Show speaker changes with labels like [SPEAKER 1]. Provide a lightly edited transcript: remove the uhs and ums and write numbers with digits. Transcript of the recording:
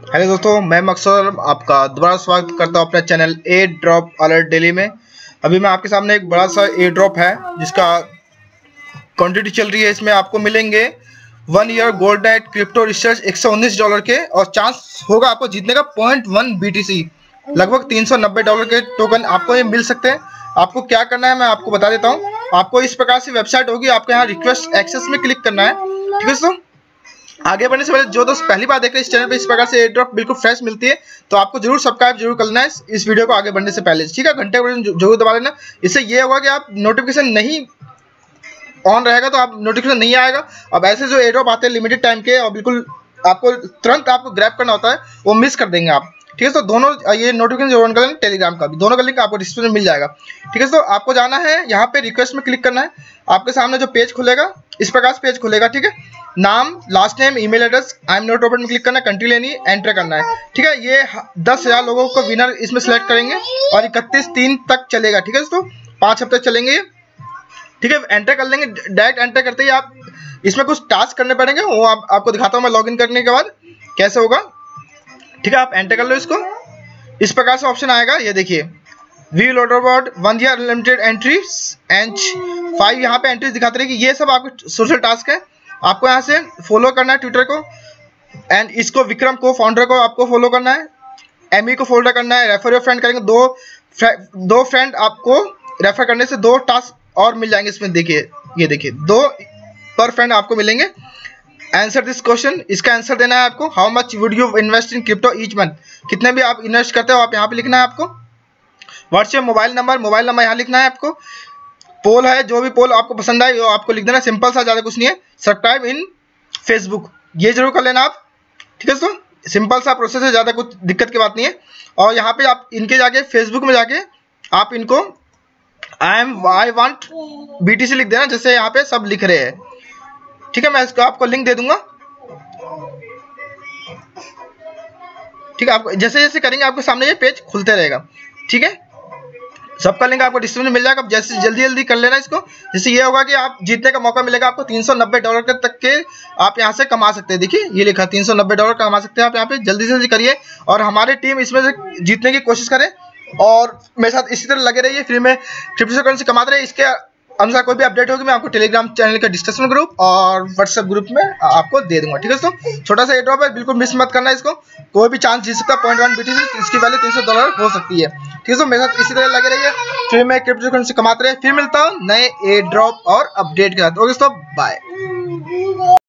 [SPEAKER 1] Hello दोस्तों, मैं मकसूद आपका दोबारा स्वागत करता हूं अपने channel a drop alert daily में। अभी मैं आपके सामने एक बड़ा सा ए ड्रॉप है जिसका क्वांटिटी चल रही है। इसमें आपको मिलेंगे 1 year gold night crypto research $119 के, और चांस होगा आपको जीतने का 0.1 BTC, लगभग $390 के टोकन आपको ये मिल सकते हैं। आपको क्या करना है मैं आपको बता देता हूँ। आपको इस प्रकार से वेबसाइट होगी, आपको यहाँ रिक्वेस्ट एक्सेस में क्लिक करना है। ठीक है दोस्तों, आगे बढ़ने से पहले जो दोस्त पहली बार देख रहे हैं इस चैनल पे इस प्रकार से एयर ड्रॉप बिल्कुल फ्रेश मिलती है, तो आपको जरूर सब्सक्राइब जरूर करना है इस वीडियो को आगे बढ़ने से पहले। ठीक है, घंटे बटन जरूर दबा लेना। इससे ये होगा कि आप नोटिफिकेशन नहीं ऑन रहेगा तो आप नोटिफिकेशन नहीं आएगा। अब ऐसे जो एयर ड्रॉप आते हैं लिमिटेड टाइम के और बिल्कुल आपको तुरंत आपको ग्रैब करना होता है, वो मिस कर देंगे आप। ठीक है, तो दोनों ये नोटिफिकेशन जो ऑन कर लेंगे टेलीग्राम का भी, दोनों का लिंक आपको डिस्क्रिप्शन में मिल जाएगा। ठीक है, तो आपको जाना है यहाँ पे रिक्वेस्ट में क्लिक करना है। आपके सामने जो पेज खुलेगा इस प्रकार से पेज खुलेगा। ठीक है, नाम, last name, email address, I am not open में क्लिक करना है, कंट्री लेनी एंटर करना है। ठीक है, ये 10,000 लोगों को विनर इसमें सेलेक्ट करेंगे और 31/3 तक चलेगा। ठीक है दोस्तों, 5 हफ्ते चलेंगे ये। ठीक है, एंटर कर लेंगे। डायरेक्ट एंटर करते ही आप इसमें कुछ टास्क करने पड़ेंगे, वो आपको दिखाता हूँ मैं लॉगिन करने के बाद कैसे होगा। ठीक है, आप एंटर कर लो इसको। इस प्रकार से ऑप्शन आएगा, ये देखिए, we load about 1 year unlimited entries and 5 यहाँ पे एंट्रीज दिखाते रहे कि ये सब आपके सोशल टास्क है। आपको यहाँ से फॉलो करना है ट्विटर को, एंड इसको विक्रम को फाउंडर को आपको फॉलो करना है, एमी को फॉलो करना है, रेफर योर फ्रेंड करेंगे। दो फ्रेंड आपको रेफर करने से 2 टास्क और मिल जाएंगे इसमें। देखिए, ये देखिए 2 पर फ्रेंड आपको मिलेंगे। आंसर दिस क्वेश्चन, इसका आंसर देना है आपको। How much would you invest in crypto each month, कितने भी आप इन्वेस्ट करते हो आप यहाँ पे लिखना है आपको। व्हाट्सएप मोबाइल नंबर यहाँ लिखना है आपको। पोल है, जो भी पोल आपको पसंद आए वो आपको लिख देना, सिंपल सा, ज़्यादा कुछ नहीं है। सब्सक्राइब इन फेसबुक, ये जरूर कर लेना आप। ठीक है दोस्तों, सिंपल सा प्रोसेस है, ज़्यादा कुछ दिक्कत की बात नहीं है। और यहाँ पे आप इनके जाके फेसबुक में जाके आप इनको आई वांट BTC लिख देना, जैसे यहाँ पे सब लिख रहे हैं। ठीक है, मैं इसको आपको लिंक दे दूंगा। ठीक है, आपको जैसे जैसे करेंगे आपके सामने ये पेज खुलते रहेगा। ठीक है, सबका लिंक आपको डिस्क्रिप्शन में मिल जाएगा। जैसे जल्दी कर लेना इसको, जिससे ये होगा कि आप जीतने का मौका मिलेगा आपको। $390 तक के आप यहाँ से कमा सकते हैं। देखिए ये लिखा $390 कमा सकते हैं आप यहाँ पे। जल्दी से जल्दी करिए और हमारी टीम इसमें से जीतने की कोशिश करे और मेरे साथ इसी तरह लगे रहिए। फ्री में क्रिप्टो करेंसी कमाते रहे। इसके अनुसार कोई भी अपडेट होगी मैं आपको टेलीग्राम चैनल का डिस्कशन ग्रुप और व्हाट्सएप ग्रुप में आपको दे दूंगा। ठीक है दोस्तों, छोटा सा एड्रॉप है, बिल्कुल मिस मत करना इसको। कोई भी चांस जीत सकता है 0.1 BTC, इसकी वैल्यू $300 हो सकती है। ठीक है दोस्तों, मेरे साथ इसी तरह लगे रहिए, फिर मैं क्रिप्टो करेंसी कमाते रहे। फिर मिलता हूँ नए एड्रॉप और अपडेट के साथ। ओके दोस्तों, बाय।